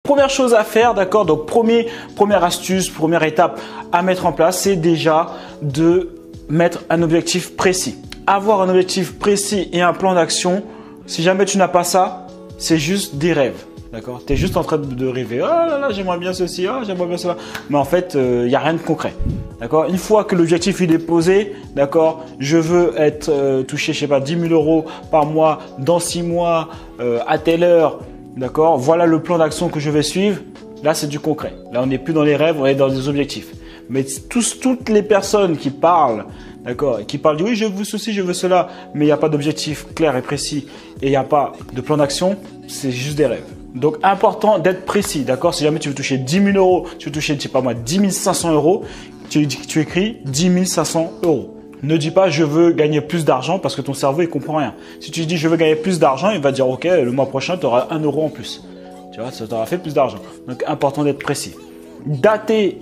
première chose à faire, d'accord? Donc, première astuce, première étape à mettre en place, c'est déjà de mettre un objectif précis. Avoir un objectif précis et un plan d'action, si jamais tu n'as pas ça, c'est juste des rêves. D'accord? Tu es juste en train de rêver. Oh là là, j'aimerais bien ceci, oh, j'aimerais bien cela. Mais en fait, il n'y a rien de concret. D'accord? Une fois que l'objectif il est posé, d'accord, je veux être touché, je sais pas, 10 000 euros par mois dans 6 mois à telle heure. D'accord? Voilà le plan d'action que je vais suivre. Là, c'est du concret. Là, on n'est plus dans les rêves, on est dans des objectifs. Mais toutes les personnes qui parlent, d'accord, qui parlent de oui, je veux ceci, je veux cela, mais il n'y a pas d'objectif clair et précis et il n'y a pas de plan d'action, c'est juste des rêves. Donc, important d'être précis, d'accord? Si jamais tu veux toucher 10 000 euros, tu veux toucher, je sais pas moi, 10 500 euros, tu écris 10 500 euros. Ne dis pas je veux gagner plus d'argent parce que ton cerveau il comprend rien. Si tu dis je veux gagner plus d'argent, il va dire ok, le mois prochain tu auras 1 euro en plus. Tu vois, ça t'aura fait plus d'argent. Donc, important d'être précis. Dater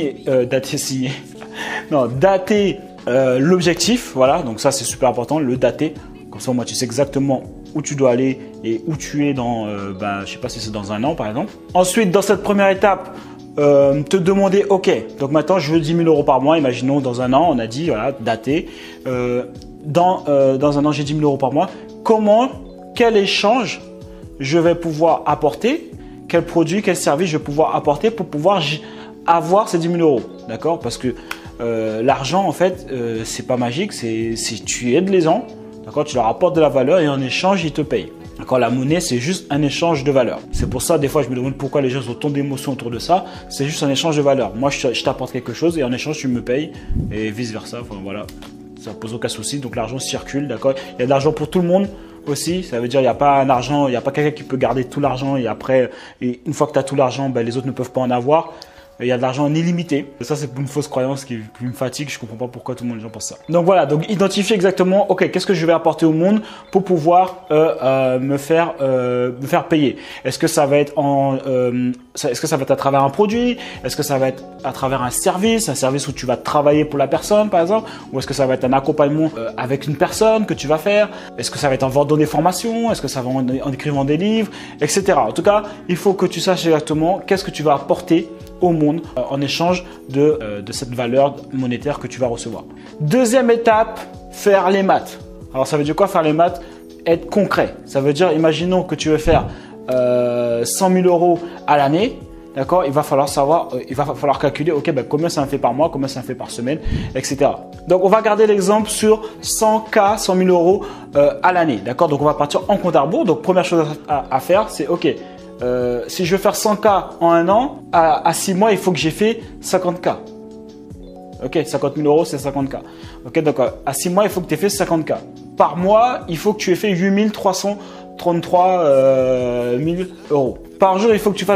l'objectif, voilà, donc ça c'est super important, le dater. Comme ça, moi, tu sais exactement où tu dois aller et où tu es dans, je sais pas si c'est dans un an par exemple. Ensuite, dans cette première étape, te demander, ok, donc maintenant je veux 10 000 euros par mois, imaginons dans un an, on a dit, voilà, dater. Dans un an, j'ai 10 000 euros par mois. Quel échange je vais pouvoir apporter? Quel produit, quel service je vais pouvoir apporter pour pouvoir avoir ces 10 000 euros, d'accord? Parce que l'argent, en fait, c'est pas magique, c'est tu aides les gens, d'accord? Tu leur apportes de la valeur et en échange, ils te payent. D'accord? La monnaie, c'est juste un échange de valeur. C'est pour ça, des fois, je me demande pourquoi les gens ont tant d'émotions autour de ça. C'est juste un échange de valeur. Moi, je t'apporte quelque chose et en échange, tu me payes et vice versa. Enfin, voilà, ça pose aucun souci. Donc, l'argent circule, d'accord? Il y a de l'argent pour tout le monde. Aussi, ça veut dire il n'y a pas un argent, il n'y a pas quelqu'un qui peut garder tout l'argent et après, une fois que tu as tout l'argent, les autres ne peuvent pas en avoir. Il y a de l'argent illimité. Ça, c'est une fausse croyance qui me fatigue. Je comprends pas pourquoi tout le monde les gens pensent ça. Donc voilà, donc identifier exactement, ok, qu'est-ce que je vais apporter au monde pour pouvoir me faire payer. Est-ce que ça va être est-ce que ça va être à travers un produit? Est-ce que ça va être à travers un service où tu vas travailler pour la personne, par exemple? Ou est-ce que ça va être un accompagnement avec une personne que tu vas faire? Est-ce que ça va être en vendant des formations? Est-ce que ça va en écrivant des livres, etc. En tout cas, il faut que tu saches exactement qu'est-ce que tu vas apporter au monde en échange de cette valeur monétaire que tu vas recevoir. Deuxième étape, faire les maths. Alors ça veut dire quoi faire les maths? Être concret. Ça veut dire, imaginons que tu veux faire 100 000 euros à l'année. D'accord? Il va falloir calculer, ok, combien ça me fait par mois, combien ça me fait par semaine, etc. Donc, on va garder l'exemple sur 100 000 euros à l'année. D'accord? Donc, on va partir en compte à rebours. Donc, première chose à faire, c'est ok. Si je veux faire 100K en un an, à 6 mois, il faut que j'ai fait 50K. Ok, 50 000 euros, c'est 50K. Ok, donc à 6 mois, il faut que tu aies fait 50K. Par mois, il faut que tu aies fait 8 333 000 euros. Par jour, il faut que tu fasses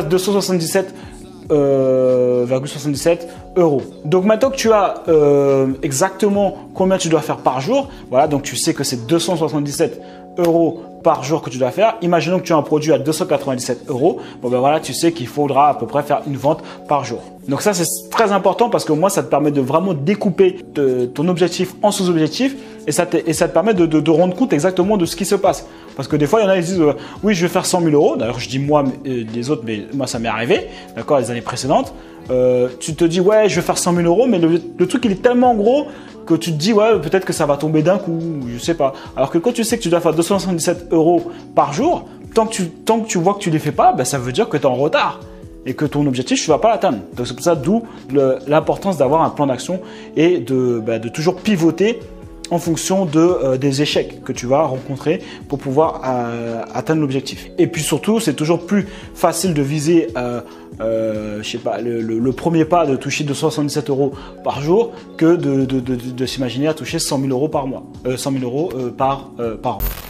277,77 euros. Donc maintenant que tu as exactement combien tu dois faire par jour, voilà, donc tu sais que c'est 277 euros par jour que tu dois faire. Imaginons que tu as un produit à 297 euros. Bon ben voilà, tu sais qu'il faudra à peu près faire une vente par jour. Donc ça, c'est très important parce que moi, ça te permet de vraiment découper ton objectif en sous-objectifs et ça te permet de rendre compte exactement de ce qui se passe. Parce que des fois, il y en a qui disent oui, je vais faire 100 000 euros. D'ailleurs, je dis moi, les autres, mais moi, ça m'est arrivé, d'accord, les années précédentes. Tu te dis ouais, je vais faire 100 000 euros, mais le truc, il est tellement gros que tu te dis ouais, peut-être que ça va tomber d'un coup, je sais pas. Alors que quand tu sais que tu dois faire 277 euros par jour, tant que tu vois que tu les fais pas, ça veut dire que tu es en retard et que ton objectif, tu vas pas l'atteindre. Donc c'est pour ça d'où l'importance d'avoir un plan d'action et de toujours pivoter en fonction des échecs que tu vas rencontrer pour pouvoir atteindre l'objectif. Et puis surtout, c'est toujours plus facile de viser je sais pas, le premier pas de toucher 277 euros par jour que de s'imaginer à toucher 100 000 euros par mois, 100 000 euros par an.